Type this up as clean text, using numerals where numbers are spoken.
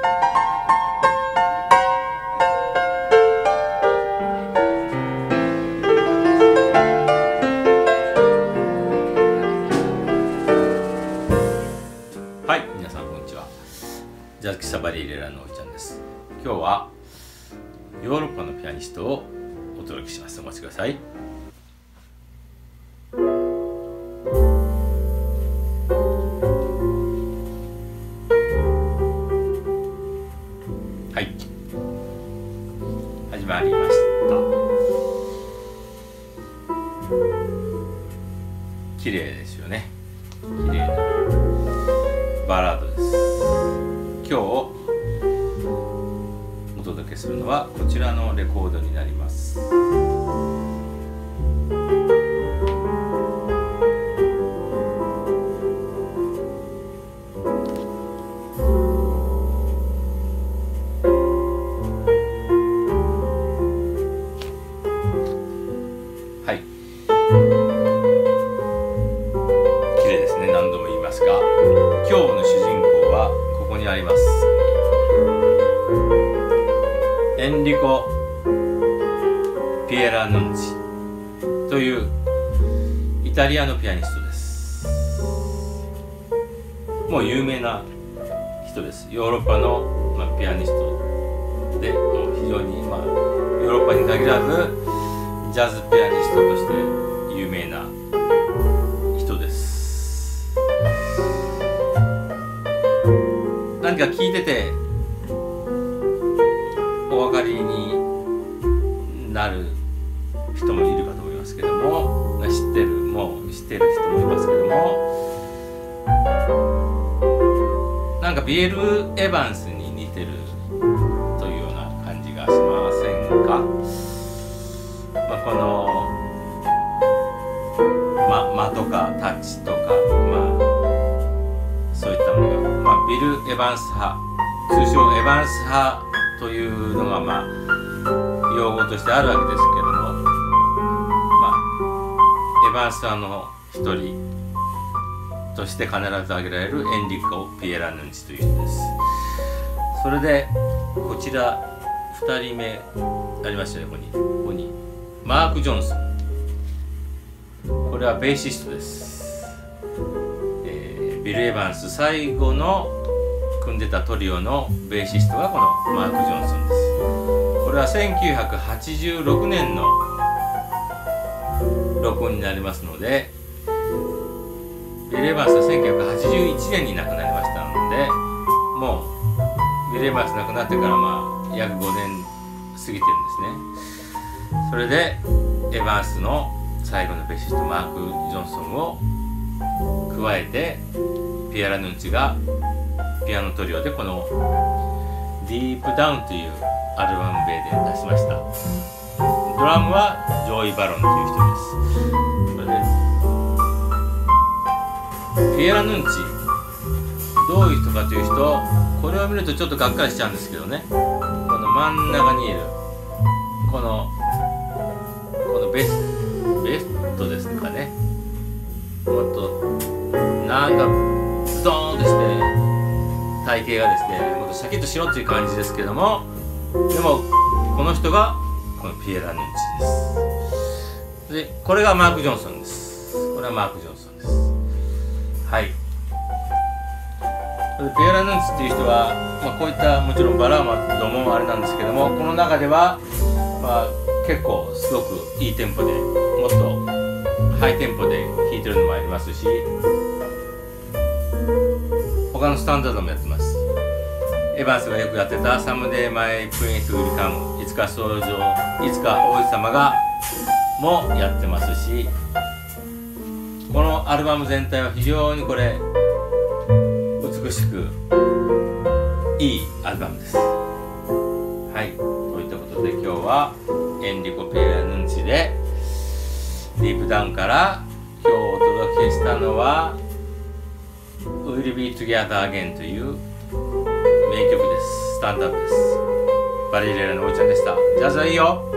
はい、皆さんこんにちは。ジャズ喫茶バリーレラのおいちゃんです。今日はヨーロッパのピアニストをお届けします。お待ちください。はい、始まりました。綺麗ですよね。綺麗なバラードです。今日お届けするのはこちらのレコードになります。はい、綺麗ですね。何度も言いますが、今日の主人公はここにあります。エンリコ・ピエラヌンチというイタリアのピアニストです。もう有名な人です。ヨーロッパの、ピアニストで、もう非常に、ヨーロッパに限らずジャズピアニストとして有名な人です。何か聞いててお分かりになる人もいるかと思いますけども、知ってる人もいますけども、なんかビエル・エヴァンスに似てるというような感じがしませんか。この間とかタッチとか、そういったものが、ビル・エヴァンス派、通称エヴァンス派というのが用語としてあるわけですけども、エヴァンス派の一人として必ず挙げられるエンリコ・ピエラヌンチという人です。それでこちら2人目ありましたね。ここにマーク・ジョンソン、これはベーシストです。ビル・エヴァンス最後の組んでたトリオのベーシストがこのマーク・ジョンソンです。これは1986年の録音になりますので、ビル・エヴァンスは1981年に亡くなりましたので、もうビル・エヴァンス亡くなってから約5年過ぎてるんですね。それでエヴァンスの最後のベーシストマーク・ジョンソンを加えて、ピエラヌンチがピアノトリオでこの「ディープダウン」というアルバム名で出しました。ドラムはジョイ・バロンという人です。それでピエラヌンチどういう人かという人、これを見るとちょっとがっかりしちゃうんですけどね、この真ん中にいるこのベストですかね。もっとなんかズドーンとして体型がですね、もっとシャキッとしろっていう感じですけども、でもこの人がこのピエラヌンチです。でこれがマーク・ジョンソンです。これはマーク・ジョンソンです。はい。ピエラヌンチっていう人は、こういったもちろんバラードもあれなんですけども、この中では結構すごくいいテンポで、もっとハイテンポで弾いてるのもありますし、他のスタンダードもやってます。エヴァンスがよくやってた「サムデー・マイ・プリンス・ウィル・カム」、いつか王子様がもやってますし、このアルバム全体は非常にこれ美しくいいアルバムです。はい、といったことで今日はエンリコ・ピエラヌンチで「ディープダウン」から今日お届けしたのは「We'll Be Together Again」という名曲です。スタンダードです。バリーレラのおいちゃんでした。ジャズはいいよ。